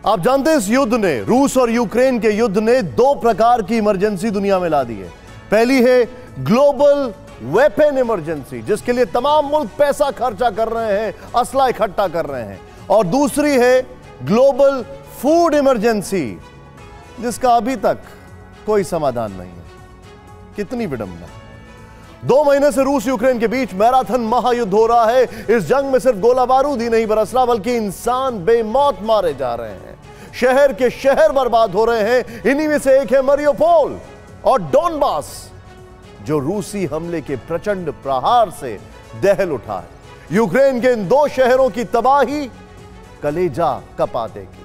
आप जानते हैं इस युद्ध ने, रूस और यूक्रेन के युद्ध ने दो प्रकार की इमरजेंसी दुनिया में ला दी है। पहली है ग्लोबल वेपन इमरजेंसी, जिसके लिए तमाम मुल्क पैसा खर्चा कर रहे हैं, असला इकट्ठा कर रहे हैं, और दूसरी है ग्लोबल फूड इमरजेंसी, जिसका अभी तक कोई समाधान नहीं है। कितनी विडंबना। 2 महीने से रूस यूक्रेन के बीच मैराथन महायुद्ध हो रहा है। इस जंग में सिर्फ गोला बारूद ही नहीं बरस रहा, बल्कि इंसान बेमौत मारे जा रहे हैं, शहर के शहर बर्बाद हो रहे हैं। इन्हीं में से एक है मारियोपोल और डोनबास, जो रूसी हमले के प्रचंड प्रहार से दहल उठा है। यूक्रेन के इन दो शहरों की तबाही कलेजा कपा देगी।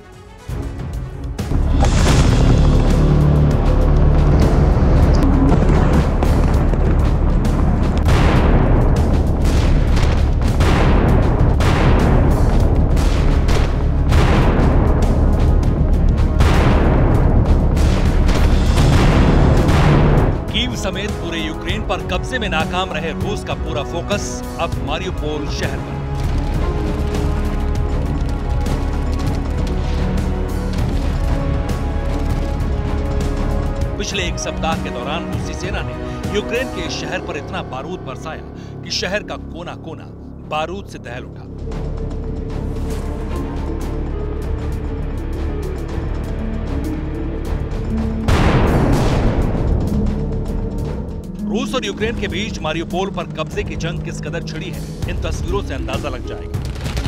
समेत पूरे यूक्रेन पर कब्जे में नाकाम रहे रूस का पूरा फोकस अब मारियोपोल शहर पर। पिछले एक सप्ताह के दौरान रूसी सेना ने यूक्रेन के शहर पर इतना बारूद बरसाया कि शहर का कोना कोना बारूद से दहल उठा। रूस और यूक्रेन के बीच मारियोपोल पर कब्जे की जंग किस कदर छिड़ी है, इन तस्वीरों से अंदाजा लग जाएगा।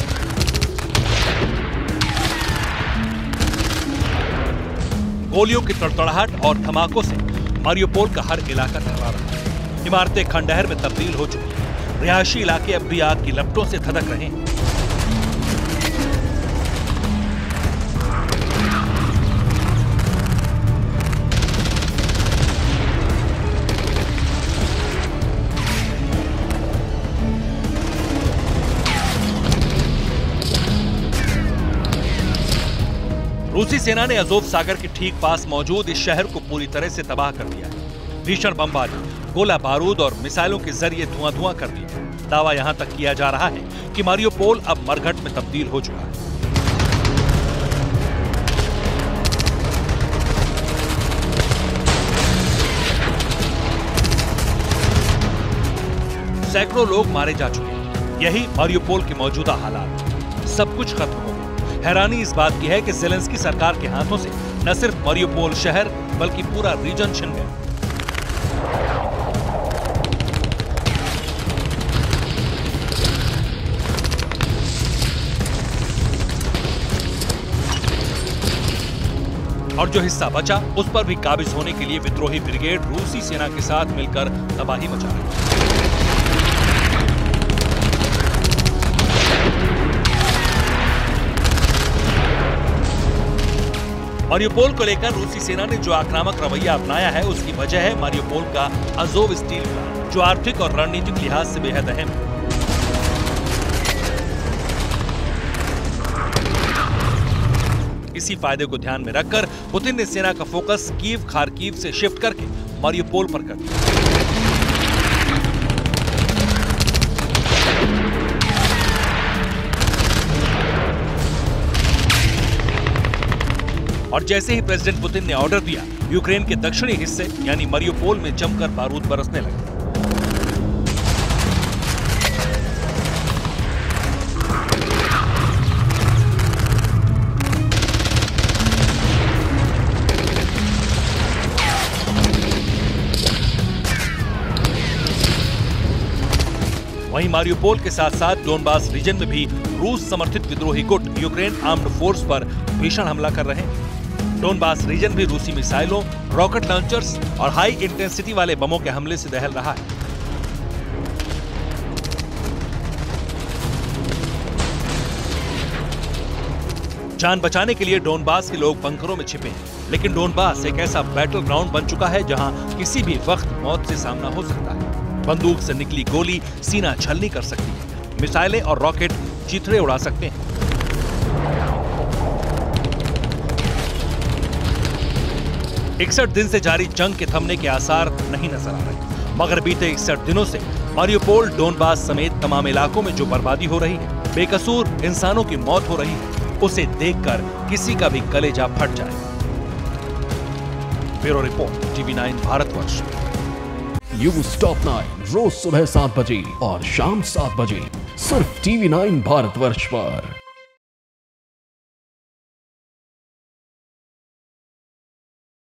गोलियों की तड़तड़ाहट और धमाकों से मारियोपोल का हर इलाका थर्रा रहा है। इमारतें खंडहर में तब्दील हो चुकी हैं। रिहायशी इलाके अब भी आग की लपटों से धधक रहे हैं। रूसी सेना ने अजोव सागर के ठीक पास मौजूद इस शहर को पूरी तरह से तबाह कर दिया है। भीषण बमबारी, गोला बारूद और मिसाइलों के जरिए धुआं कर दिया। दावा यहां तक किया जा रहा है कि मारियोपोल अब मरघट में तब्दील हो चुका है। सैकड़ों लोग मारे जा चुके हैं। यही मारियोपोल के मौजूदा हालात। सब कुछ खत्म हो गया। हैरानी इस बात की है कि ज़ेलेंस्की सरकार के हाथों से न सिर्फ मारियोपोल शहर बल्कि पूरा रीजन छिन गया। और जो हिस्सा बचा उस पर भी काबिज होने के लिए विद्रोही ब्रिगेड रूसी सेना के साथ मिलकर तबाही मचा रही है। मारियोपोल को लेकर रूसी सेना ने जो आक्रामक रवैया अपनाया है, उसकी वजह है मारियोपोल का अजोव स्टील प्लांट, जो आर्थिक और रणनीतिक लिहाज से बेहद अहम है। इसी फायदे को ध्यान में रखकर पुतिन ने सेना का फोकस कीव खार्किव से शिफ्ट करके मारियोपोल पर कर दिया। और जैसे ही प्रेसिडेंट पुतिन ने ऑर्डर दिया, यूक्रेन के दक्षिणी हिस्से यानी मारियोपोल में जमकर बारूद बरसने लगे। वहीं मारियोपोल के साथ साथ डोनबास रीजन में भी रूस समर्थित विद्रोही गुट यूक्रेन आर्म्ड फोर्स पर भीषण हमला कर रहे हैं। डोनबास रीजन भी रूसी मिसाइलों, रॉकेट लॉन्चर्स और हाई इंटेंसिटी वाले बमों के हमले से दहल रहा है। जान बचाने के लिए डोनबास के लोग बंकरों में छिपे हैं, लेकिन डोनबास एक ऐसा बैटल ग्राउंड बन चुका है जहां किसी भी वक्त मौत से सामना हो सकता है। बंदूक से निकली गोली सीना छलनी कर सकती है। मिसाइलें और रॉकेट चिथड़े उड़ा सकते हैं। 61 दिन से जारी जंग के थमने के आसार नहीं नजर आ रहे, मगर बीते 61 दिनों से मारियोपोल, डोनबास समेत तमाम इलाकों में जो बर्बादी हो रही है, बेकसूर इंसानों की मौत हो रही है, उसे देखकर किसी का भी कलेजा फट जाएगा। Bureau report, TV9 Bharatvarsh. News top 9 रोज सुबह 7 बजे और शाम 7 बजे सिर्फ TV9 भारतवर्ष पर।